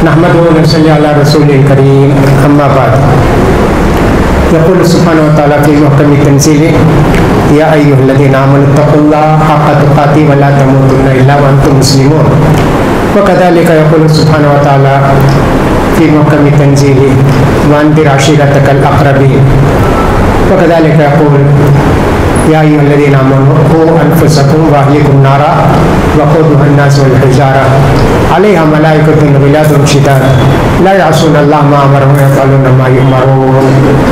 नहमदुहु व नसल्ली अला रसूलिल करीम, अम्मा बाद। यक़ूलु सुब्हानहु व तआला फ़ी मुहकमि तंज़ीलिह, या अय्युहल्लज़ीना आमनु इत्तक़ुल्लाहा हक़्क़ तुक़ातिह व ला तमूतुन्ना इल्ला व अंतुम मुस्लिमून। व कज़ालिका यक़ूलु सुब्हानहु व तआला फ़ी मुहकमि तंज़ीलिह, व अंज़िर अशीरतकल अक़रबीन। व कज़ालिका यक़ूलु या अय्युहल्लज़ीना आमनू क़ू अनफुसकुम व अहलिकुम नारा वक़ूदुहा अन्नास वल हिजारा अलैहा मलाइकतुन ग़िलाज़ुन शिदाद ला यअसूनल्लाह मा अमरहुम व यफ़अलूना मा युअमरून।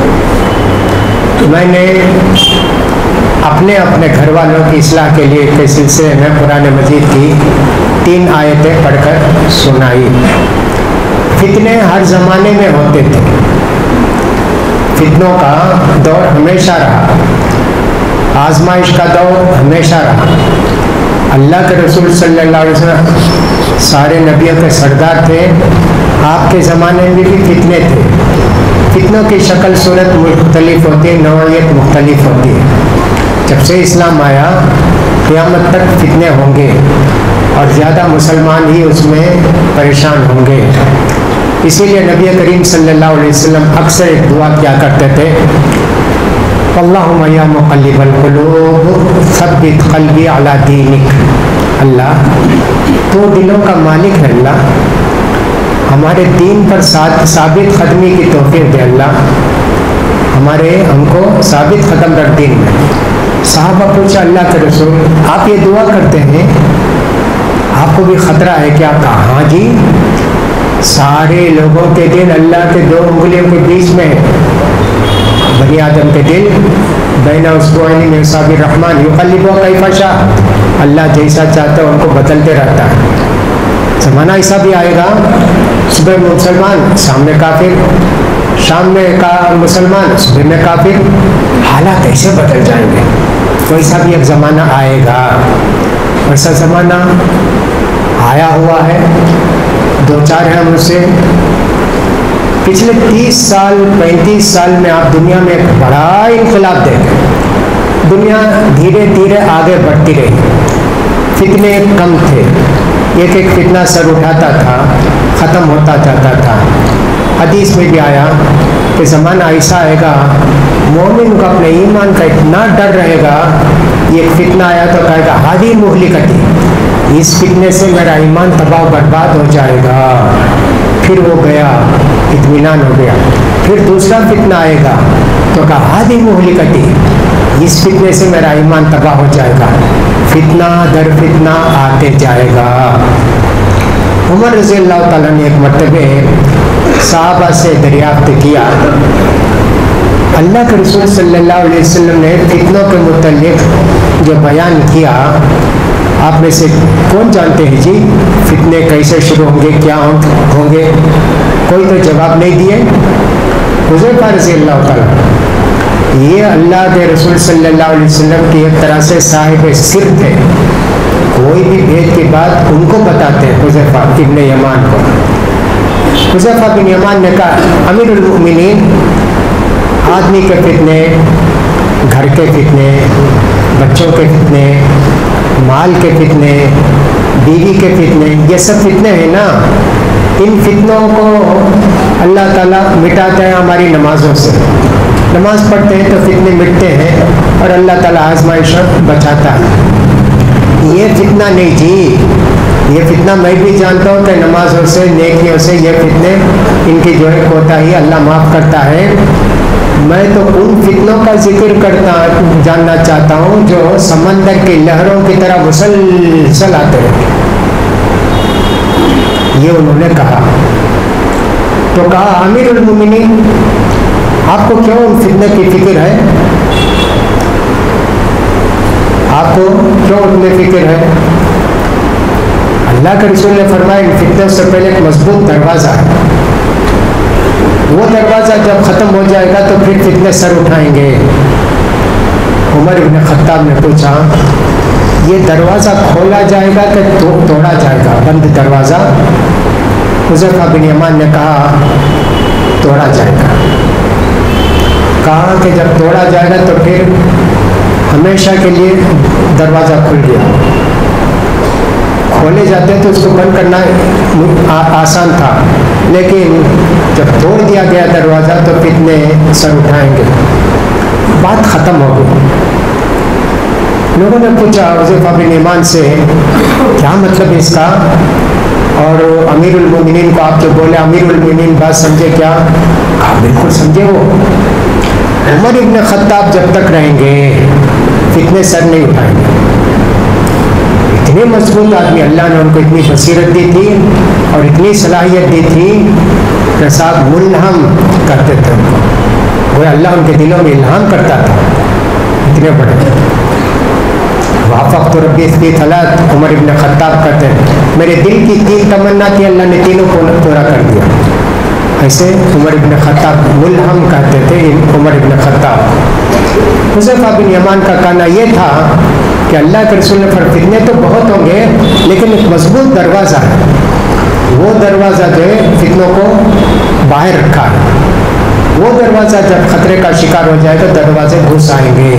मैंने अपने अपने घर वालों की इस्लाह के लिए के सिलसिले में कुरान मजीद की 3 आयतें पढ़कर सुनाई। फितने हर ज़माने में होते थे, फितनों का दौर हमेशा रहा, आजमाइश का दौर हमेशा रहा। अल्लाह के रसूल सल्लल्लाहु अलैहि वसल्लम सारे नबियों के सरदार थे, आपके ज़माने में भी फितने थे। फितनों की शक्ल सूरत मुख्तलिफ होती है, नौइयत मुख्तलिफ होती है। जब से इस्लाम आया क़यामत तक फितने होंगे और ज़्यादा मुसलमान ही उसमें परेशान होंगे। इसीलिए नबी करीम सल्लल्लाहु अलैहि वसल्लम अक्सर एक दुआ किया करते थे, अल्लाहुम्मा या मुक़ल्लिबल क़ुलूब सब्बित क़ल्बी अला दीनिक। अल्लाह तो दिलों का मालिक है, अल्लाह हमारे दीन पर साबित कदमी की तौफीक दे। अल्लाह हमको साबित कदम रख दीन में। साहबा पूछा, अल्लाह के रसूल आप ये दुआ करते हैं, आपको भी ख़तरा है क्या? कहा हाँ जी, सारे लोगों के दिल अल्लाह के 2 उंगलियों के बीच में, बनी आदम के दिल बैना उसबुअैनि मिन असाबिर रहमान युक़ल्लिबुहा कैफ़ा शाअ, अल्लाह जैसा चाहता है उनको बदलते रहता है। ज़माना ऐसा भी आएगा, सुबह मुसलमान शाम में काफिर, शाम में का मुसलमान सुबह में काफिर, हालात ऐसे बदल जाएंगे। वैसा भी एक ज़माना आएगा, वैसा ज़माना आया हुआ है। 2-4 हैं मुझसे। पिछले 30 साल 35 साल में आप दुनिया में एक बड़ा इनकलाब देखें। दुनिया धीरे धीरे आगे बढ़ती रही, फितने कम थे, एक एक फितना सर उठाता था, ख़त्म होता जाता था। हदीस में भी आया कि ज़माना ऐसा आएगा, मोमिन को अपने ईमान का इतना डर रहेगा, ये फितना आया तो कहेगा हादी मुहलिकती, इस फितने से मेरा ईमान तबाह बर्बाद हो जाएगा। फिर वो गया, इत्मीनान हो गया। फिर दूसरा फितना आएगा तो कहा हादी मुहलिकती, इस फितने से मेरा ईमान तबाह हो जाएगा। फितना दर फितना आते जाएगा। उमर रज़ी अल्लाह ताला ने एक मरतबे साहबा से दरियाफ्त किया, अल्लाह के रसूल सल्लल्लाहु अलैहि वसल्लम ने फितनों के मुतल्लिक़ जो बयान किया, आप में से कौन जानते हैं जी फितने कैसे शुरू होंगे, क्या होंगे? कोई तो जवाब नहीं दिए। हुज़ैफ़ा रज़ी अल्लाह ताला, ये अल्लाह के रसूल सल्लल्लाहु अलैहि वसल्लम की एक तरह से साहिब सिर थे, कोई भी भेद की बात उनको बताते हैं, हुज़ैफ़ा इब्न यमान को। हुज़ैफ़ा बिन यमान ने कहा, अमीरुल मोमिनीन, आदमी के फितने, घर के फितने, बच्चों के फितने, माल के फितने, बीवी के फितने, ये सब फितने हैं ना, इन फितनों को अल्लाह ताला मिटाता है हमारी नमाज़ों से। नमाज पढ़ते हैं तो फितने मिटते हैं और अल्लाह ताला आज़माइश बचाता है। ये फितना नहीं जी, ये फितना मैं भी जानता हूँ कि नमाजों से, नेकियों से ये फितने, इनकी जो है कोताही अल्लाह माफ़ करता है। मैं तो उन फितनों का जिक्र जानना चाहता हूँ जो समंदर की लहरों की तरह मुसलसल आते हैं। ये उन्होंने कहा। तो कहा, अमीरुल मोमिनीन, आपको क्यों उन फितने की फिक्र है? आपको क्यों उनमें फिक्र है? अल्लाह के रसूल ने फरमाया, इन फितनों से पहले एक मजबूत दरवाज़ा है, वो दरवाज़ा जब ख़त्म हो जाएगा तो फिर फितने सर उठाएंगे। उमर इब्न खत्ताब ने पूछा, ये दरवाज़ा खोला जाएगा कि तोड़ा जाएगा, बंद दरवाज़ा? हुज़ैफ़ा बिन यमान ने कहा, तोड़ा जाएगा। कहा कि जब तोड़ा जाएगा तो फिर हमेशा के लिए दरवाज़ा खुल गया। کھولے جاتے ہیں تو اس کو بند کرنا آسان تھا، لیکن جب توڑ دیا گیا دروازہ تو فتنے سر اٹھائیں گے، بات ختم ہو گئی۔ لوگوں نے پوچھا حذیفہ بن یمان سے کیا مطلب اس کا، اور امیر المومنین کو آپ جو بولے امیر المومنین بات سمجھے کیا؟ آپ بالکل سمجھے، وہ عمر ابن خطاب جب تک رہیں گے فتنے سر نہیں اٹھائیں گے۔ اتنے مضبوط آدمی، اللہ نے ان کو اتنی بصیرت دی تھی اور اتنی صلاحیت دی تھی کہ صاحب ملہم کرتے تھے ان کو، وہ اللہ ان کے دلوں میں الہام کرتا تھا، اتنے بڑے۔ وافقت ربی فی ثلاث، عمر ابن خطاب کہتے ہیں میرے دل کی 3 تمنا تھی، اللہ نے تینوں کو پورا کر دیا۔ ایسے عمر ابن خطاب ملہم کہتے تھے عمر ابن خطاب۔ حذیفہ بن یمان کا کہنا یہ تھا کہ اللہ کے رسول نے فتنے تو بہت ہوں گے لیکن ایک مضبوط دروازہ ہے، وہ دروازہ جو ہے فتنوں کو باہر رکھا ہے، وہ دروازہ جب خطرے کا شکار ہو جائے تو دروازے گھس آئیں گے۔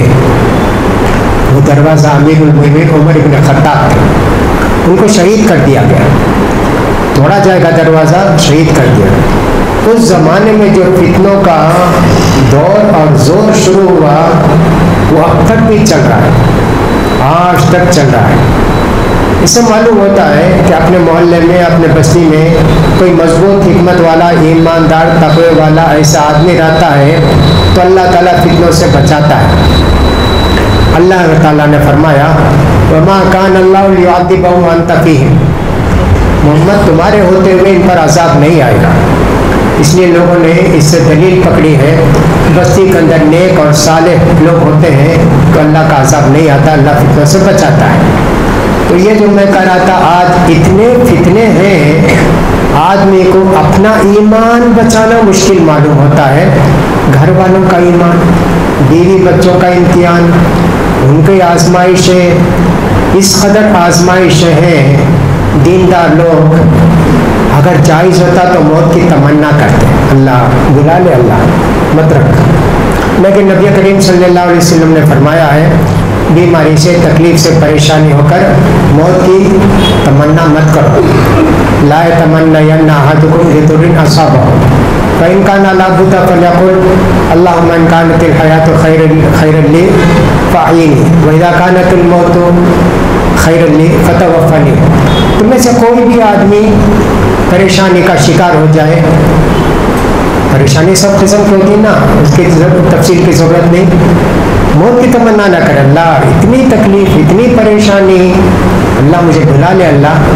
وہ دروازہ امیر المومنین عمر ابن خطاب تھے، ان کو شہید کر دیا گیا، توڑا جائے گا دروازہ، شہید کر دیا۔ اس زمانے میں جو فتنوں کا دور اور زور شروع ہوا وہ اب تک بھی چل رہا ہے، آج تک چل رہا ہے۔ اس سے معلوم ہوتا ہے کہ اپنے محلے میں، اپنے بستی میں کوئی مضبوط حکمت والا، ایماندار، تقوی والا ایسا آدمی رہتا ہے تو اللہ تعالیٰ فتنوں سے بچاتا ہے۔ اللہ تعالیٰ نے فرمایا وَمَا كَانَ اللَّهُ لِيُعَذِّبَهُمْ وَأَنْتَ فِيهِمْ، محمد تمہارے ہوتے ہوئے ان پر عذاب نہیں آئے گا۔ اس لیے لوگوں نے اس سے دلیل پکڑی ہے بستی کے اندر نیک اور صالح لوگ ہوتے ہیں تو اللہ کا عذاب نہیں آتا، اللہ فتنوں سے بچاتا ہے۔ تو یہ جو میں کہہ رہا تھا، آج اتنے فتنے ہیں آدمی کو اپنا ایمان بچانا مشکل معلوم ہوتا ہے، گھر والوں کا ایمان، بیوی بچوں کا امتحان، ان کی آزمائشیں، اس قدر آزمائشیں ہیں۔ دیندار لوگ اگر جائز ہوتا تو موت کی تمنا کرتے، اللہ بلا لے، اللہ مت رکھ، لیکن نبی کریم صلی اللہ علیہ وسلم نے فرمایا ہے بیماری سے، تکلیف سے پریشانی ہو کر موت کی تمنا مت کرو۔ لا يتمنين أحدكم بضر أصابه فإن كان لا بد فليقل اللهم إن كانت الحياة خيرا لي فأحيني وإذا كانت الموت خيرا لي فتوفني۔ تم میں سے کوئی بھی آدمی پریشانی کا شکار ہو جائے، پریشانی سب قسم کی ہوتی ہے نا، اس کی تفصیل کی ضرورت نہیں، موت کی تمنا نہ کرے، اللہ اتنی تکلیف، اتنی پریشانی، اللہ مجھے بلا لے۔ اللہ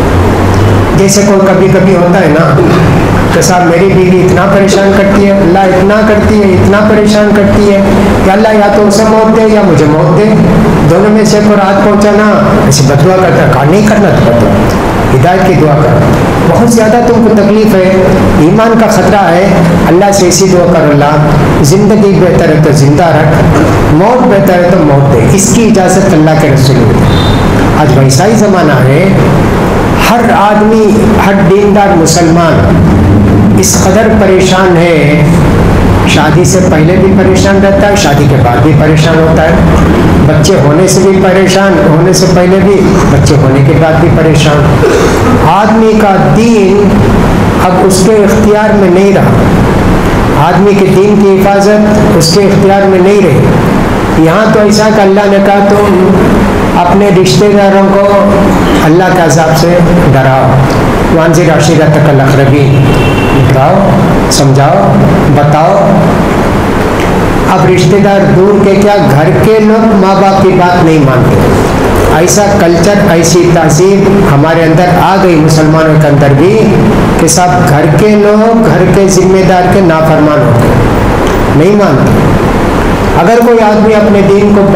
جیسے کوئی کبھی کبھی ہوتا ہے نا کہ صاحب میری بیوی اتنا پریشان کرتی ہے، اللہ اتنا کرتی ہے، اتنا پریشان کرتی ہے کہ اللہ یا تو اسے موت دے یا مجھے موت دے، دونوں میں سے کوئی راحت پہنچانا، ایسے بدعا کرتا ہے، کہا نہیں کرنا تو بدعا، ہدایت کی دعا کر۔ بہت زیادہ تم کو تکلیف ہے، ایمان کا خطرہ ہے، اللہ سے اسی دعا کر اللہ زندگی بہتر ہے تو زندہ رکھ، موت بہتر ہے تو موت دے، اس کی اجازت اللہ کے رسول نے۔ آج ویسا ہی زمانہ ہے، ہر آدمی، ہر دیندار مسلمان اس قدر پریشان ہے، شادی سے پہلے بھی پریشان رہتا ہے، شادی کے بعد بھی پریشان ہوتا ہے، بچے ہونے سے بھی پریشان، ہونے سے پہلے بھی، بچے ہونے کے بعد بھی پریشان۔ آدمی کا دین اب اس کے اختیار میں نہیں رہا، آدمی کے دین کی حفاظت اس کے اختیار میں نہیں رہی۔ یہاں تو ایسا کہ اللہ نے کہا تو اپنے رشتہ داروں کو اللہ کے عذاب سے ڈراؤ، وانذر عشیرتک الاقربین، ڈراؤ، سمجھاؤ، بتاؤ۔ اب رشتہ دار دور کے کیا، گھر کے لوگ ماں باپ کی بات نہیں مانتے، ایسا کلچر، ایسی تہذیب ہمارے اندر آ گئی مسلمانوں کے اندر بھی کہ سب گھر کے لوگ، گھر کے ذمہ دار کے نافرمان ہوتے، نہیں مانتے۔ اگر کوئی آدمی اپنے دین کو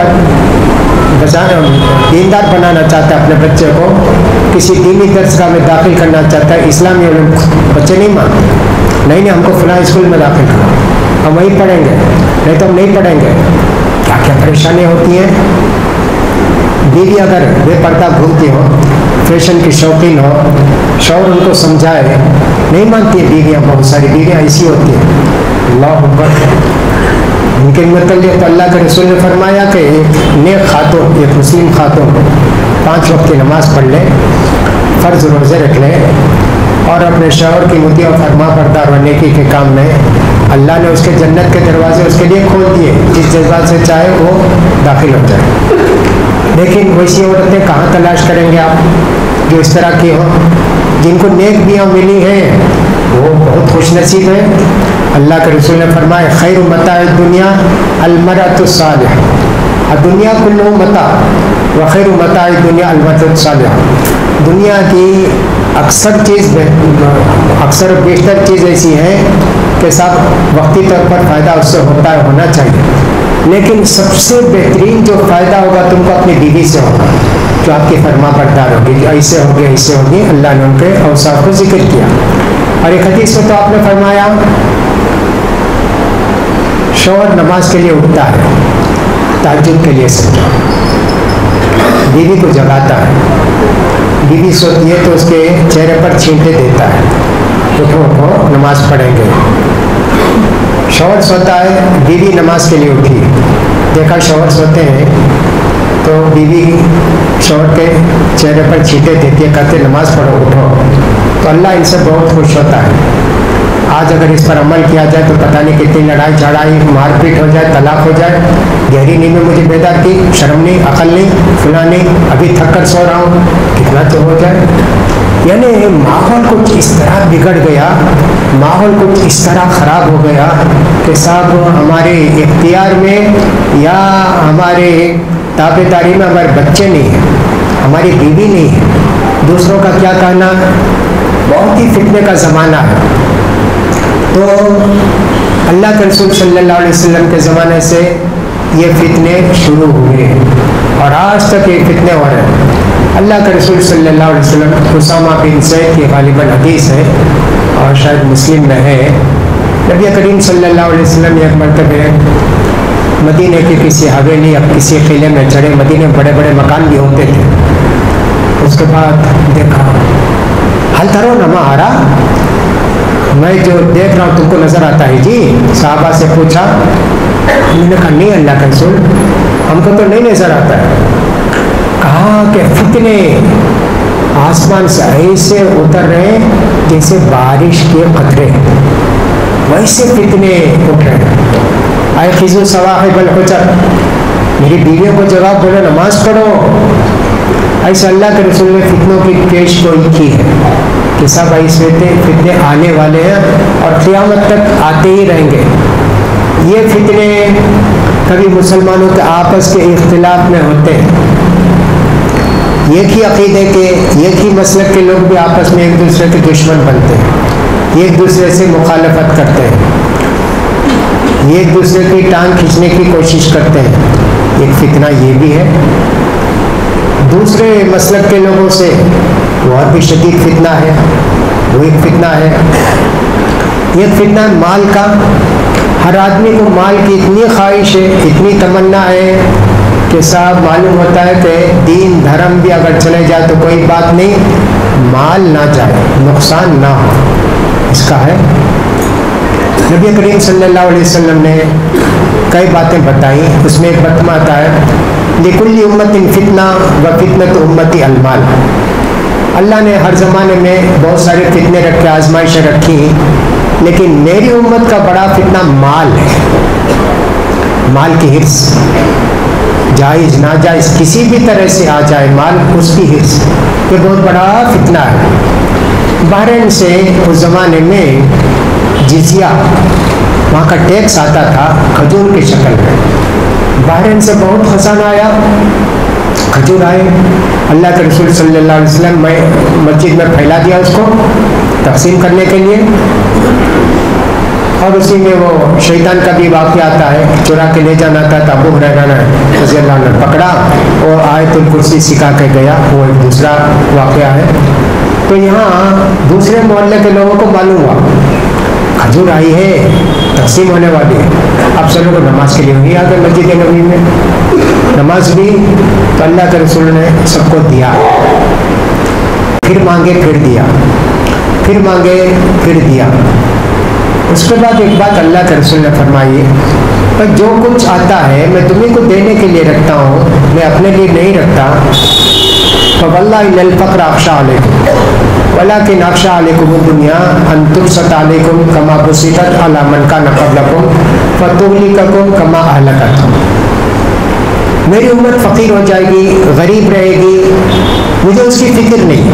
دیندار بنانا چاہتا ہے، اپنے بچے کو کسی دینی درسگاہ میں داخل کرنا چاہتا ہے، اسلامی علوم، بچے نہیں مانتے، نہیں ہم کو فلاں اسکول میں داخل کرو، ہم وہیں پڑھیں گے، نہیں تو ہم نہیں پڑھیں گے۔ کیا کیا پریشانیاں ہوتی ہیں۔ بیوی اگر بے پردہ گھومتی ہو، فیشن کی شوقین ہو، شوہر ان کو سمجھائے، نہیں مانتی ہے بیویاں، بہت ساری بیویاں ایسی ہوتی ہیں، اللہ اکبر۔ ان کے متعلق تو اللہ کے رسول نے فرمایا کہ نیک خاتون، ایک مسلم خاتون 5 وقت کی نماز پڑھ لے फ़र्ज़ रोज़े रख ले और अपने शौहर की मुती और फरमा बरदार बनने के काम में अल्लाह ने उसके जन्नत के दरवाजे उसके लिए खोल दिए, जिस जज्बात से चाहे वो दाखिल हो जाए। लेकिन वैसी औरतें कहाँ तलाश करेंगे आप जो इस तरह की हो? जिनको नेक बियाँ मिली हैं वो बहुत खुश नसीब है। अल्लाह के रसूल ने फरमाया खैर मताए दुनिया अलमरअतु सालिह, दुनिया कुल्लु मता व खैर मताए दुनिया अलमरअतु सालिह। दुनिया की अक्सर बेशतर चीज़ ऐसी है कि सब वक्ती तौर पर फ़ायदा उससे होना चाहिए, लेकिन सबसे बेहतरीन जो फ़ायदा होगा तुमको अपनी बीवी से होगा, जो आपकी फरमा बरदार होगी, जो ऐसे होगी। अल्लाह ने उनके औसाफ को जिक्र किया। और एक हदीस में तो आपने फरमाया शौहर नमाज के लिए उठता है, तहज्जुद के लिए समझो, बीवी को जगाता है, बीवी सोती है तो उसके चेहरे पर छींटे देता है, उठो उठो नमाज पढ़ेंगे। शौहर सोता है, बीवी नमाज के लिए उठी, देखा शौहर सोते हैं तो बीवी शौहर के चेहरे पर छींटे देती है, कहते नमाज पढ़ो उठो, तो अल्लाह इनसे बहुत खुश होता है। आज अगर इस पर अमल किया जाए तो पता नहीं कितनी लड़ाई झड़ाई मारपीट हो जाए, तलाक हो जाए। गहरी नींद में मुझे बेदार की, शर्म नहीं, अकल नहीं, फुला नहीं, अभी थक कर सो रहा हूँ, कितना तो हो जाए। यानी माहौल कुछ इस तरह बिगड़ गया, माहौल कुछ इस तरह ख़राब हो गया कि साहब हमारे इख्तियार में या हमारे ताबेदारी में हमारे बच्चे नहीं हैं, हमारी बीवी नहीं है, दूसरों का क्या कहना, बहुत ही फितने का ज़माना है। तो अल्लाह के रसूल सल्लल्लाहु अलैहि वसल्लम के ज़माने से ये फितने शुरू हुए और आज तक ये फितने हो रहे हैं। अल्लाह के रसूल सल्लल्लाहु अलैहि वसल्लम उसामा बिन ज़ैद की गालिबन हदीस है और शायद मुस्लिम में है, नबी करीम सल्लल्लाहु अलैहि वसल्लम एक मरतबे मदीने की किसी हवेली या किसी किले में चढ़े, मदीने में बड़े बड़े मकान भी होते थे। उसके बाद देखा हल तरो नमा आ रहा, मैं जो देख रहा हूँ तुमको नजर आता है जी? साहबा से पूछा, उन्होंने कहा नहीं अल्लाह के रसूल हमको तो नहीं नजर आता है। कहा कि फितने आसमान से ऐसे उतर रहे जैसे बारिश के कतरे, वैसे फितने उठ रहे। आए खिजू सवाहिबल हुजर, मेरी बीवियों को जवाब बोलो नमाज पढ़ो। ऐसे अल्लाह के रसूल ने फितनों की पेश गोई की है कि सब ऐसे फितने आने वाले हैं और क़यामत तक आते ही रहेंगे। ये फितने कभी मुसलमानों के आपस के इख्तिलाफ में होते हैं, एक ही अक़ीदे के एक ही मसलक के लोग भी आपस में एक दूसरे के दुश्मन बनते हैं, एक दूसरे से मुखालफत करते हैं, एक दूसरे की टांग खींचने की कोशिश करते हैं। एक फितना ये भी है। दूसरे मसलक के लोगों से और भी शदीद फितना है, वो एक फितना है। एक फितना माल का, हर आदमी को माल की इतनी ख्वाहिश है, इतनी तमन्ना है कि साहब मालूम होता है कि दीन धर्म भी अगर चले जाए तो कोई बात नहीं, माल ना जाए, नुकसान ना हो, इसका है। नबी करीम सल्लल्लाहु अलैहि वसल्लम ने कई बातें बताई, उसमें एक बतमा आता है लिकुल्ली उम्मतिन फितना व फितनत उम्मती अलमाल। अल्लाह ने हर ज़माने में बहुत सारे फितने रखे, आजमाइशें रखी, लेकिन मेरी उम्मत का बड़ा फितना माल है। माल की हिर्स, जायज़ नाजायज़ किसी भी तरह से आ जाए माल, उसकी हिर्स, ये बहुत बड़ा फितना है। बहरीन से उस ज़माने में जिजिया, वहाँ का टैक्स आता था खजूर की शक्ल में। बहरीन से बहुत खजाना आया, खजूर आए, अल्लाह के रसूल सल्लल्लाहु अलैहि वसल्लम मस्जिद में फैला दिया उसको तकसीम करने के लिए। और उसी में वो शैतान का भी वाक़या आता है, चुरा के ले जाना था, अबू हुरैरा रज़ी अल्लाह ने पकड़ा और आयतुल कुर्सी सिखा के गया, वो एक दूसरा वाक़या है। तो यहाँ दूसरे मोहल्ले के लोगों को मालूम हुआ खजूर आई है, तकसीम होने वाली है। अब सब लोग नमाज के लिए वहीं आ गए मस्जिद नबी में, नमाज भी तो अल्लाह के रसूल ने सबको दिया, फिर मांगे फिर दिया, फिर मांगे फिर दिया। उसके बाद एक बात अल्लाह के रसूल ने फरमाई, पर जो कुछ आता है मैं तुम्हें को देने के लिए रखता हूँ, मैं अपने लिए नहीं रखता। فواللہ للفقر اخشى علیکم ولکن اخشى علیکم الدنیا ان تبسط علیکم کما بسطت علی من کان قبلکم فتہلککم کما اہلکتہم. میری امت فقیر ہو جائے گی، غریب رہے گی، مجھے اس کی فکر نہیں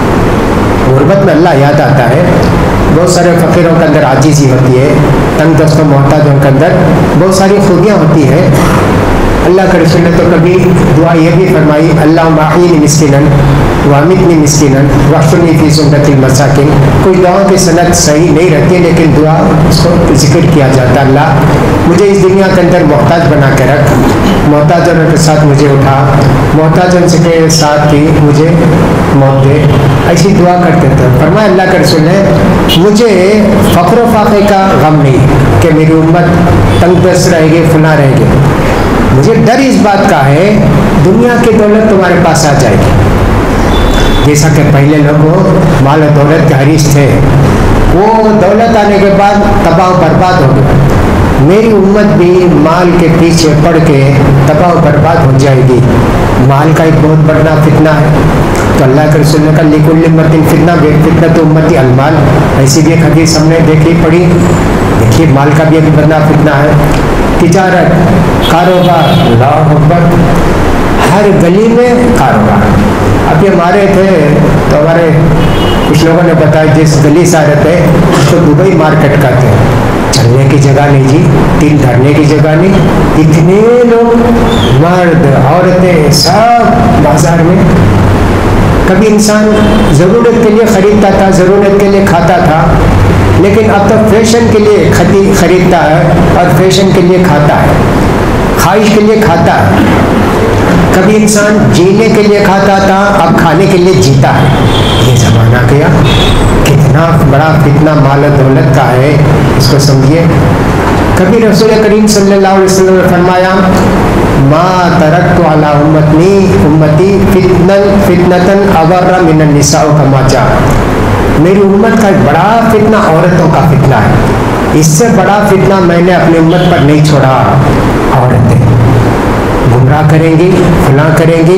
ہے. غربت میں اللہ یاد آتا ہے. بہت سارے فقیروں کے اندر عاجزی ہوتی ہے، تنگ دست و محتاجوں کے اندر بہت ساری خوبیاں ہوتی ہیں. اللہ کے رسول نے تو کبھی دعا یہ بھی فرمائی، اللہم احیینی مسکینا وامیتنی مسکینا واحشرنی فی زمرۃ المساکین. کوئی دعاؤں کی سند صحیح نہیں رہتی ہے، لیکن دعا اس کو ذکر کیا جاتا ہے، اللہ مجھے اس دنیا کے اندر محتاج بنا کے رکھ، محتاجوں کے ساتھ مجھے اٹھا، محتاجوں کے ساتھ ہی مجھے موت دے. ایسی دعا کرتے تھے. فرمایا اللہ کے رسول نے مجھے فقر و فاقے کا غم نہیں کہ میری امت تنگ دست رہے گی، فلاں رہے گی. مجھے ڈر اس بات کا ہے دنیا کی دولت تمہارے پاس آ جائے گی. جیسا کہ پہلے لوگ مال و دولت کے حریص تھے، وہ دولت آنے کے بعد تباہ و برباد ہو گئے. میری امت بھی مال کے پیچھے پڑ کے تباہ و برباد ہو جائے گی. مال کا ایک بہت بڑا فتنہ ہے. تو اللہ کے رسول نے کہا لکل امت فتنہ فتنۃ امتی المال. ایسی بھی ایک حدیث ہم نے دیکھی پڑھی. دیکھیے مال کا بھی ایک بڑا فتنہ ہے. تجارت، کاروبار، اللہ اکبر، ہر گلی میں کاروبار. اب یہ ہمارے تھے تو ہمارے کچھ لوگوں نے بتایا جس گلی سے آ رہے تھے اس کو دبئی مارکیٹ کہتے ہیں. چلنے کی جگہ نہیں جی، دن دھرنے کی جگہ نہیں. اتنے لوگ مرد عورتیں سب بازار میں. کبھی انسان ضرورت کے لیے خریدتا تھا، ضرورت کے لیے کھاتا تھا، لیکن اب تو فیشن کے لیے خریدتا ہے اور فیشن کے لیے کھاتا ہے، خواہش کے لیے کھاتا ہے. کبھی انسان جینے کے لیے کھاتا تھا، اب کھانے کے لیے جیتا ہے. یہ زمانہ گیا. کتنا بڑا فتنہ مال و دولت کا ہے، اس کو سمجھیے. کبھی رسول کریم صلی اللہ علیہ وسلم نے فرمایا ما ترکت علی امتی فتنةً اضر من النساء کما جاء. میری امت کا ایک بڑا فتنہ عورتوں کا فتنہ ہے. اس سے بڑا فتنہ میں نے اپنی امت پر نہیں چھوڑا. عورتیں گمراہ کریں گی، فلاں کریں گی.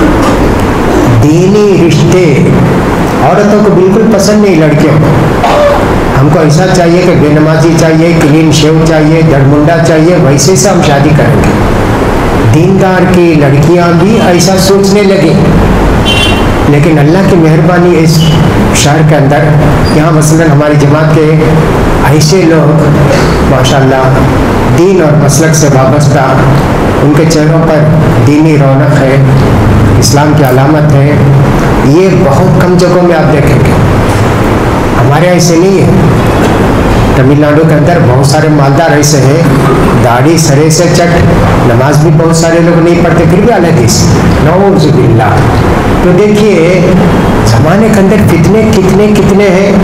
دینی رشتے عورتوں کو بالکل پسند نہیں. لڑکیوں ہم کو ایسا چاہیے کہ بے نمازی چاہیے، کلین شیو چاہیے، ڈھڑمنڈا چاہیے، ویسے سے ہم شادی کریں گے. دیندار کی لڑکیاں بھی ایسا سوچنے لگیں. لیکن اللہ کی مہربانی اس شہر کے اندر یہاں مثلاً ہماری جماعت کے ایسے لوگ ماشاءاللہ دین اور مسلک سے وابستہ، ان کے چہروں پر دینی رونق ہے، اسلام کی علامت ہے. یہ بہت کم جگہوں میں آپ دیکھیں گے. ہمارے ایسے نہیں ہے. تمل ناڈو کے اندر بہت سارے مالدار ایسے ہیں، داڑھی سرے سے چٹ، نماز بھی بہت سارے لوگ نہیں پڑھتے، پھر بھی الگ حص نعوذ باللہ. تو دیکھیے زمانے کے اندر فتنے کتنے ہیں.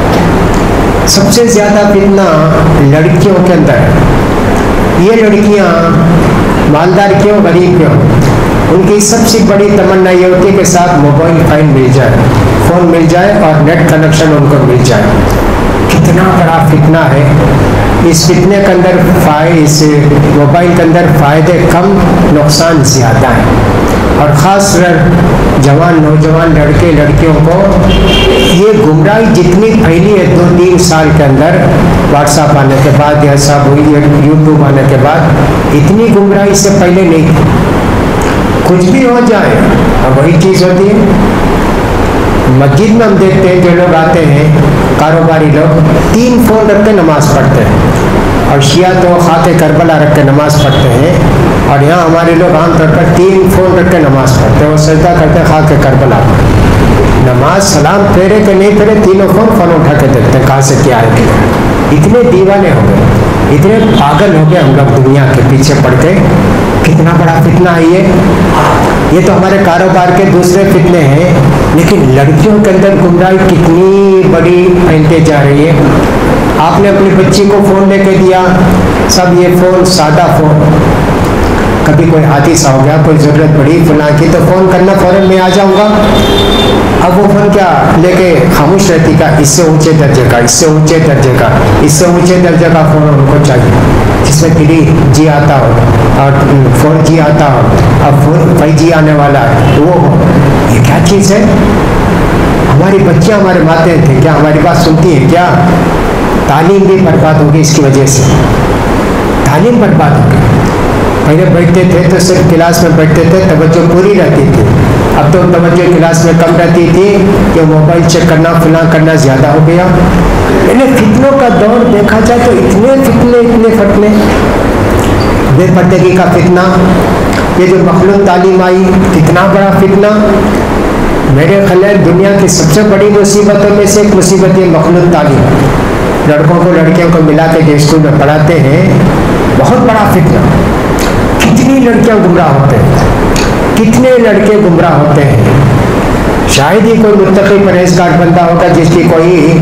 سب سے زیادہ فتنہ لڑکیوں کے اندر. یہ لڑکیاں مالدار کیوں غریب کیوں، ان کی سب سے بڑی تمنا یہ ہوتی ہے کہ ساتھ موبائل فون مل جائے اور نیٹ کنیکشن ان کو مل جائے. کتنا بڑا فتنہ ہے. اس فتنے کے اندر اس موبائل کے اندر فائدے کم، نقصان زیادہ ہے. اور خاص نوجوان لڑکے لڑکیوں کو یہ گمراہی جتنی پھیلی ہے 2-3 سال کے اندر، واٹس ایپ آنے کے بعد یا سب یوٹیوب آنے کے بعد، اتنی گمراہی سے پہلے نہیں تھی. کچھ بھی ہو جائے اب وہی چیز ہوتی ہے. مسجد میں ہم دیکھتے ہیں جو لوگ آتے ہیں کاروباری لوگ 3 فون رکھ کے نماز پڑھتے ہیں، اور شیعہ تو خاک کربلا رکھ کے نماز پڑھتے ہیں. اور یہاں ہمارے لوگ عام طور پر 3 فون رکھ کے نماز پڑھتے ہیں، وہ سجدہ کرتے ہیں خاک کربلا پر. نماز سلام پھیرے کہ نہیں پھیرے، تینوں فون اٹھا کے دیکھتے ہیں کہاں سے کیا ہے. اتنے دیوانے ہو گئے، اتنے پاگل ہو گئے ہم لوگ دنیا کے پیچھے پڑ کے. کتنا بڑا فتنہ ہے یہ تو ہمارے کاروبار کے دوسرے فتنے ہیں. لیکن لڑکیوں کے اندر گمراہی کتنی بڑی پھیلتے جا رہی ہے. آپ نے اپنی بچی کو فون لے کے دیا، سب یہ فون سادہ فون. کبھی کوئی حادثہ ہو گیا، کوئی ضرورت پڑی فلاں کی، تو فون کرنا فوراً میں آ جاؤں گا. اب وہ فون کیا لے کے خاموش رہتی کا، اس سے اونچے درجے کا، اس سے اونچے درجے کا، اس سے اونچے درجے کا فون ان کو چاہیے. जिसमें 3G आता हो और 4G आता हो और 5G आने वाला है, वो हो, ये क्या चीज़ है? हमारी बच्चियाँ हमारे माते थे क्या? हमारी बात सुनती है क्या? तालीम भी बर्बाद होगी इसकी वजह से, तालीम बर्बाद होगी। पहले बैठते थे तो सिर्फ क्लास में बैठते थे, तवज्जो पूरी रहती थी। अब तो तवज्जो क्लास में कम रहती थी कि मोबाइल चेक करना, फलां करना ज़्यादा हो गया। यानी फितनों का दौर देखा जाए तो इतने फतने, बेपर्दगी का फितना, ये जो मखलूक तालीम आई, कितना बड़ा फितना। मेरे ख्याल है दुनिया की सबसे बड़ी मुसीबतों में से एक मुसीबत ये मखलूक तालीम। लड़कों को लड़कियों को मिला के जो स्कूल में पढ़ाते हैं, बहुत बड़ा फितना। कितनी लड़कियां गुमराह होते हैं, कितने लड़के गुमराह होते हैं। शायद ही कोई मुत्तकी परहेजगार बंदा होगा जिसकी कोई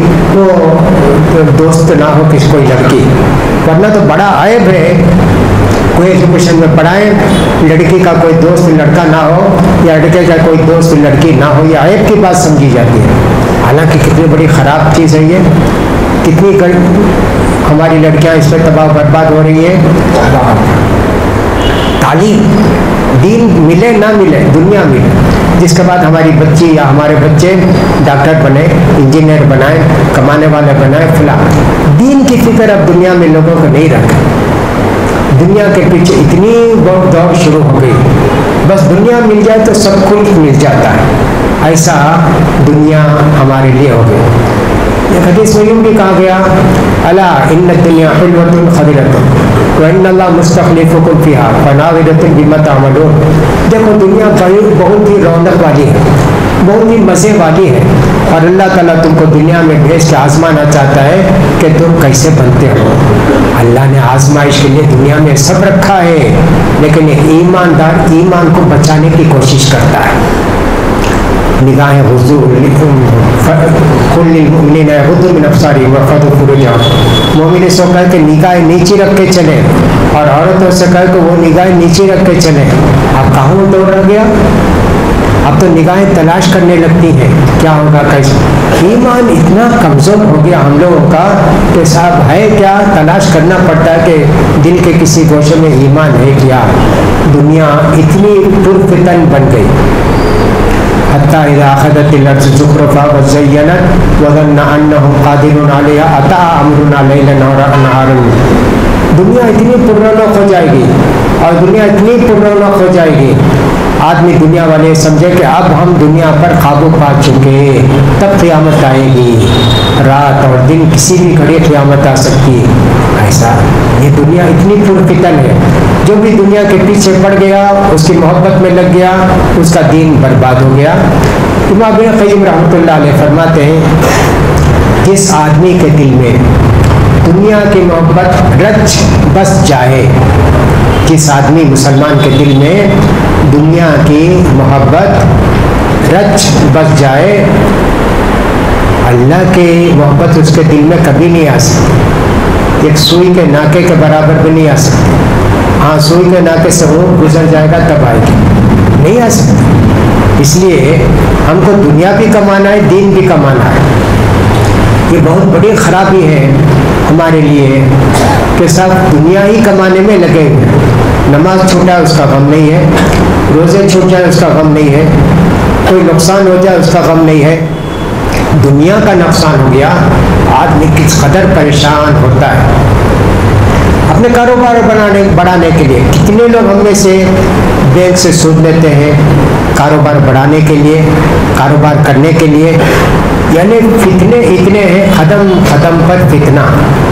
वो दोस्त ना हो, किसी कोई लड़की, वरना तो बड़ा ऐब है। कोई एजुकेशन में पढ़ाए, लड़की का कोई दोस्त लड़का ना हो या लड़के का कोई दोस्त लड़की ना हो, यह ऐब की बात समझी जाती है। हालांकि कितनी बड़ी ख़राब चीज़ है ये, कितनी हमारी लड़कियां इस पर तबाह बर्बाद हो रही है। तालीम, दीन मिले ना मिले, दुनिया मिले, जिसके बाद हमारी बच्ची या हमारे बच्चे डॉक्टर बने, इंजीनियर बनाए, कमाने वाले बनाए, फिलहाल दीन की फिक्र अब दुनिया में लोगों को नहीं रखा। दुनिया के पीछे इतनी बहुत दौड़ शुरू हो गई, बस दुनिया मिल जाए तो सब कुछ मिल जाता है, ऐसा दुनिया हमारे लिए हो गई। एक हदीस में यूँ भी कहा गया, अला इन्न दुनिया हिल्वतुन खदिरतुन व इन्नल्लाह मुस्तखलिफुकुम फिहा फनाज़िरतुन बिमा तअमलून। देखो दुनिया बहुत ही रौनक वाली है, बहुत ही मज़े वाली है, और अल्लाह ताला तुमको दुनिया में भेज के आजमाना चाहता है कि तुम कैसे बनते हो। अल्लाह ने आजमाइश के लिए दुनिया में सब रखा है, लेकिन ईमानदार ईमान को बचाने की कोशिश करता है। निगाहें मोमिन से कह के निगाहें नीचे रख के चले, और औरतों से कह के वो निगाहें नीचे रख के चले। अब कहाँ दौड़ रह गया? अब तो निगाहें तलाश करने लगती हैं, क्या होगा कैसे। ईमान इतना कमज़ोर हो गया हम लोगों का कि साहब है क्या, तलाश करना पड़ता है कि दिल के किसी गोशे में ईमान है क्या। दुनिया इतनी पुरफितन बन गई, हत्ता इज़ा अख़ज़तिल अर्ज़ु ज़ुख़्रुफ़हा व ज़य्यनत व ज़न्ना अन्नहु क़ादिरुन अलैहा अता अमरुना लैलन व नहारन। दुनिया इतनी पुररौनक हो जाएगी और दुनिया इतनी पुररौनक हो जाएगी, आदमी दुनिया वाले समझे कि अब हम दुनिया पर काबू पा चुके, तब क़यामत आएगी। रात और दिन किसी भी घड़ी क़यामत आ सकती है। ऐसा ये दुनिया इतनी पुरफितन है, जो भी दुनिया के पीछे पड़ गया, उसकी मोहब्बत में लग गया, उसका दीन बर्बाद हो गया। इमाम इब्न क़य्यिम रहमतुल्लाह अलैह फरमाते हैं, जिस आदमी के दिल में दुनिया की मोहब्बत रच बस जाए, जिस आदमी मुसलमान के दिल में दुनिया की मोहब्बत रच बस जाए, अल्लाह की मोहब्बत उसके दिल में कभी नहीं आ सकती। एक सुई के नाके के बराबर भी नहीं आ सकती। हाँ, सुई के नाके से वो गुजर जाएगा तब आएगी, नहीं आ सकती। इसलिए हमको दुनिया भी कमाना है, दीन भी कमाना है। ये बहुत बड़ी खराबी है हमारे लिए कि सब दुनिया ही कमाने में लगे हुए। नमाज छूटा है उसका गम नहीं है, रोज़े छूट जाए उसका गम नहीं है, कोई नुकसान हो जाए उसका गम नहीं है। दुनिया का नुकसान हो गया, आदमी किस कदर परेशान होता है अपने कारोबार बढ़ाने के लिए। कितने लोग हम में से बैंक से सूद लेते हैं कारोबार बढ़ाने के लिए, कारोबार करने के लिए। यानी फितने इतने हैं, ख़त्म पर फितना,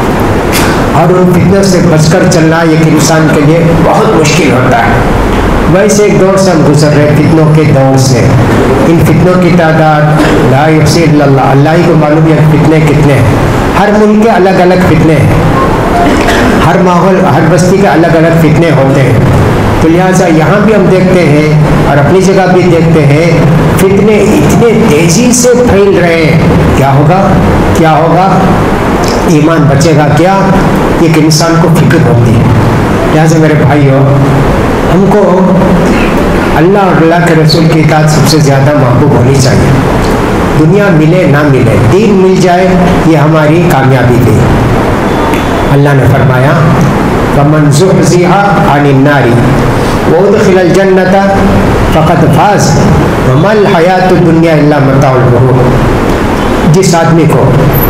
और उन फितनों से बचकर चलना एक इंसान के लिए बहुत मुश्किल होता है। वैसे एक दौर से हम गुजर रहे, फितनों के दौर से। इन फितनों की तादाद ला यहसी इल्लल्लाह, अल्लाह ही को मालूम है फितने कितने हैं। हर मुल्क के अलग अलग फितने हैं, हर माहौल हर बस्ती के अलग अलग फितने होते हैं। तो लिहाजा यहाँ भी हम देखते हैं और अपनी जगह भी देखते हैं, फितने इतने तेज़ी से फैल रहे हैं। क्या होगा, क्या होगा, ईमान बचेगा क्या, एक इंसान को फिक्र होती है। लिहाजा मेरे भाइयों, हमको अल्लाह और अल्लाह के रसूल की इताअत सबसे ज़्यादा महबूब होनी चाहिए। दुनिया मिले ना मिले, दीन मिल जाए, ये हमारी कामयाबी थी। अल्लाह ने फरमाया فمن زحزح عن النار وادخل الجنۃ فقد فاز وما الحیاۃ الدنیا الا متاع الغرور۔ جس آدمی کو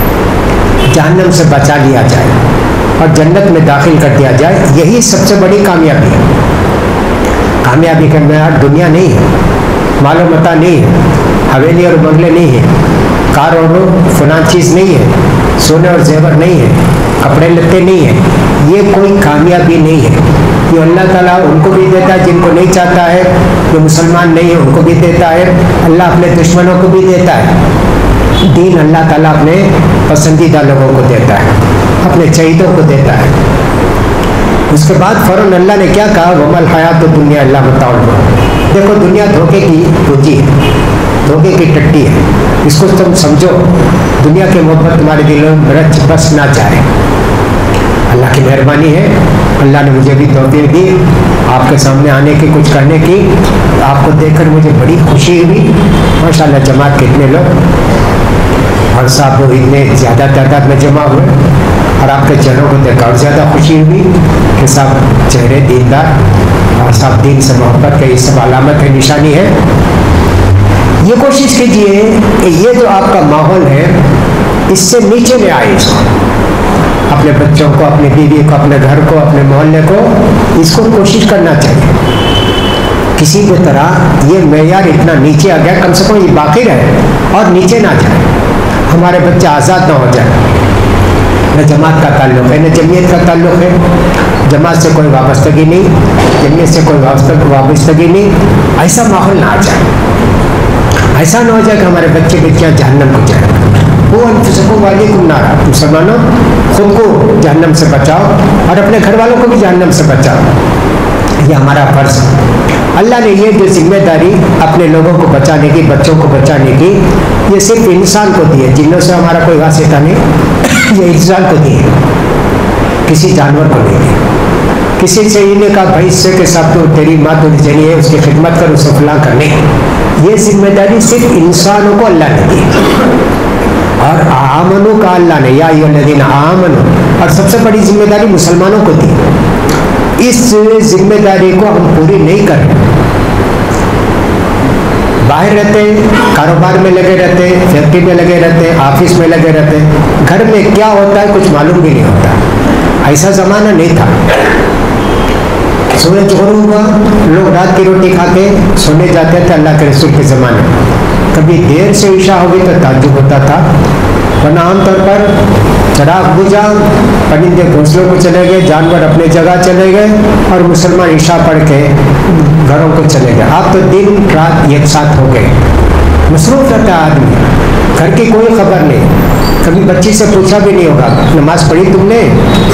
جہنم سے بچا لیا جائے اور جنت میں داخل کر دیا جائے، یہی سب سے بڑی کامیابی ہے۔ کامیابی کا معیار دنیا نہیں ہے، مال و متاع نہیں ہے، حویلی اور بنگلے نہیں ہے، کار اور فلاں چیز نہیں ہے، سونے اور زیور نہیں ہے، کپڑے لتے نہیں ہیں، یہ کوئی کامیابی نہیں ہے۔ یہ اللہ تعالیٰ ان کو بھی دیتا ہے جن کو نہیں چاہتا ہے، جو مسلمان نہیں ہے ان کو بھی دیتا ہے، اللہ اپنے دشمنوں کو بھی دیتا ہے۔ دین اللہ تعالیٰ اپنے پسندیدہ لوگوں کو دیتا ہے، اپنے چہیتوں کو دیتا ہے۔ اس کے بعد فوراً اللہ نے کیا کہا، وما الحیاۃ الدنیا الا متاع الغرور۔ دیکھو دنیا دھوکے کی پونجی ہے، دھوکے کی ٹٹی ہے، اس کو تم سمجھو، دنیا کی محبت تمہارے دلوں میں رچ بس نہ جائے۔ اللہ کی مہربانی ہے، اللہ نے مجھے بھی توفیق دی آپ کے سامنے آنے کی، کچھ کرنے کی۔ آپ کو دیکھ کر مجھے بڑی خوشی ہوئی، ماشاءاللہ جماعت کے اتنے لوگ اور صاحب لوگ اتنے زیادہ تعداد میں جمع ہوئے، اور آپ کے چہروں کو دیکھ کر اور زیادہ خوشی ہوئی کہ صاحب چہرے دیندار اور صاحب دین سے محبت کا یہ سب علامت ہے، نشانی ہے۔ یہ کوشش کیجئے کہ یہ جو آپ کا ماحول ہے اس سے نیچے لے آئے، اس کو، اپنے بچوں کو، اپنی بیوی کو، اپنے گھر کو، اپنے محلے کو، اس کو کوشش کرنا چاہیے کسی بھی طرح یہ معیار اتنا نیچے آ گیا، کم سے کم یہ باقی رہے اور نیچے نہ جائے، ہمارے بچے آزاد نہ ہو جائے۔ نہ جماعت کا تعلق ہے، نہ جمعیت کا تعلق ہے، جماعت سے کوئی وابستگی نہیں، جمعیت سے کوئی وابستگی نہیں، ایسا ماحول نہ آ جائے، ایسا نہ ہو جائے کہ ہمارے بچے بچیاں جہنم کو جائیں۔ وہ انفسکم والیکم نارا، مسلمانوں خود کو جہنم سے بچاؤ اور اپنے گھر والوں کو بھی جہنم سے بچاؤ، یہ ہمارا فرض ہے۔ اللہ نے یہ جو ذمہ داری اپنے لوگوں کو بچانے کی، بچوں کو بچانے کی، یہ صرف انسان کو دی ہے، جنوں سے ہمارا کوئی واسطہ نہیں، یہ انسان کو دی ہے، کسی جانور کو نہیں دی۔ کسی سے یہ نہیں کہا بھائی اس سے کہ صاحب تو تیری ماں تجھے جنی ہے، اس کی خدمت کر، اسے فلاں کرنے، یہ ذمہ داری صرف انسانوں کو اللہ نے دی، اور آمنو کا اللہ نے، یا ایھا الذین آمنو، اور سب سے بڑی ذمہ داری مسلمانوں کو دی۔ اس ذمہ داری کو ہم پوری نہیں کر رہے، باہر رہتے، کاروبار میں لگے رہتے، فیکٹری میں لگے رہتے، آفس میں لگے رہتے، گھر میں کیا ہوتا ہے کچھ معلوم بھی نہیں ہوتا۔ ایسا زمانہ نہیں تھا، سورج غروب ہوا، لوگ رات کی روٹی کھا کے سونے جاتے تھے اللہ کے رسول کے زمانے میں، کبھی دیر سے عشاء ہوگی تو تعجب ہوتا تھا، ورنہ عام طور پر چراغ بجھا، پرندے گھونسلوں کو چلے گئے، جانور اپنے جگہ چلے گئے، اور مسلمان عشاء پڑھ کے گھروں کو چلے گئے۔ آپ تو دن رات ایک ساتھ ہو گئے، مصروف رہتا ہے آدمی، گھر کی کوئی خبر نہیں، کبھی بچی سے پوچھا بھی نہیں ہوگا نماز پڑھی تم نے،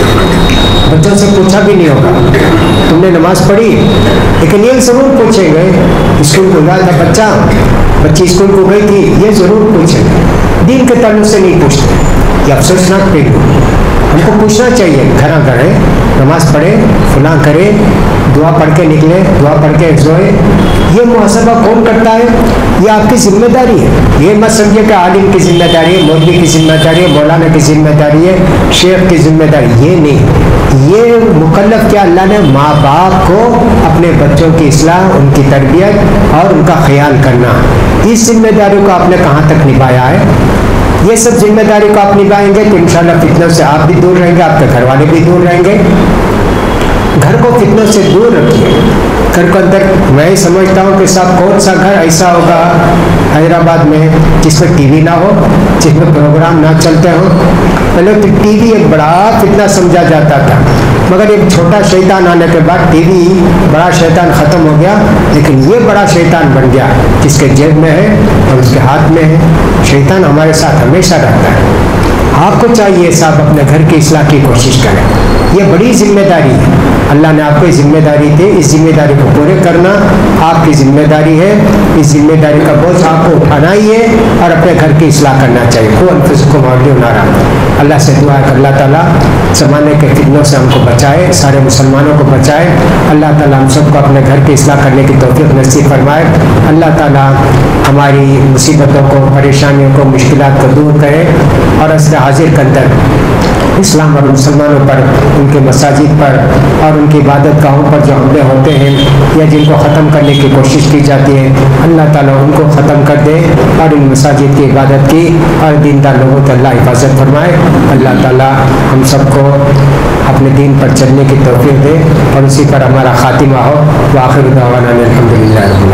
بچوں سے پوچھا بھی نہیں ہوگا تم نے نماز پڑھی، لیکن یہ ضرور پوچھیں گے اسکول کو گیا تھا بچہ، بچی اسکول کو گئی تھی، یہ ضرور پوچھیں گے، دین کے تعلق سے نہیں پوچھتے، یہ افسوسناک پہلو۔ ہم کو پوچھنا چاہیے، گھر گھرے نماز پڑھے، فلاں کرے، دعا پڑھ کے نکلے، دعا پڑھ کے سوئے۔ یہ محاسبہ کون کرتا ہے؟ یہ آپ کی ذمہ داری ہے، یہ مت سمجھے کہ عالم کی ذمہ داری ہے، مولوی کی ذمہ داری ہے، مولانا کی ذمہ داری ہے، شیخ کی ذمہ داری، یہ نہیں، یہ مکلف کیا اللہ نے ماں باپ کو اپنے بچوں کی اصلاح، ان کی تربیت اور ان کا خیال کرنا، اس ذمہ داری کو آپ نے کہاں تک نبھایا ہے؟ یہ سب ذمہ داری کو آپ نبھائیں گے تو انشاءاللہ فتنوں سے آپ بھی دور رہیں گے، آپ کے گھر والے بھی دور رہیں گے۔ گھر کو فتنوں سے دور رکھیے، گھر کو اندر، میں سمجھتا ہوں کہ صاحب کون سا گھر ایسا ہوگا حیدرآباد میں جس میں ٹی وی نہ ہو، جس میں پروگرام نہ چلتے ہوں۔ پہلے تو ٹی وی ایک بڑا فتنہ سمجھا جاتا تھا، مگر ایک چھوٹا شیطان آنے کے بعد ٹی وی بڑا شیطان ختم ہو گیا، لیکن یہ بڑا شیطان بن گیا جس کے جیب میں ہے اور اس کے ہاتھ میں ہے۔ شیطان ہمارے ساتھ ہمیشہ رہتا ہے۔ آپ کو چاہیے صاحب اپنے گھر کی اصلاح کی کوشش کریں، یہ بڑی ذمہ داری ہے، اللہ نے آپ کو ذمہ داری دی، اس ذمہ داری کو پورے کرنا آپ کی ذمہ داری ہے، اس ذمہ داری کا بوجھ آپ کو اٹھانا ہی ہے اور اپنے گھر کی اصلاح کرنا چاہیے۔ قوا انفسکم واہلیکم نارا، اللہ سے دعا ہے کہ اللہ تعالیٰ زمانے کے فتنوں سے ہم کو بچائے، سارے مسلمانوں کو بچائے، اللہ تعالیٰ ہم سب کو اپنے گھر کی اصلاح کرنے کی توفیق نصیب فرمائے، اللہ تعالیٰ ہماری مصیبتوں کو، پریشانیوں کو، مشکلات کو دور کرے اور اصل حاضر کے اندر اسلام اور مسلمانوں پر، ان کے مساجد پر اور ان کی عبادت گاہوں پر جو حملے ہوتے ہیں یا جن کو ختم کرنے کی کوشش کی جاتی ہے، اللہ تعالیٰ ان کو ختم کر دے اور ان مساجد کی عبادت کی اور دیندار لوگوں سے اللہ حفاظت فرمائے۔ اللہ تعالیٰ ہم سب کو اپنے دین پر چلنے کی توفیق دے اور اسی پر ہمارا خاتمہ ہو۔ وآخر دعوانا الحمدللہ۔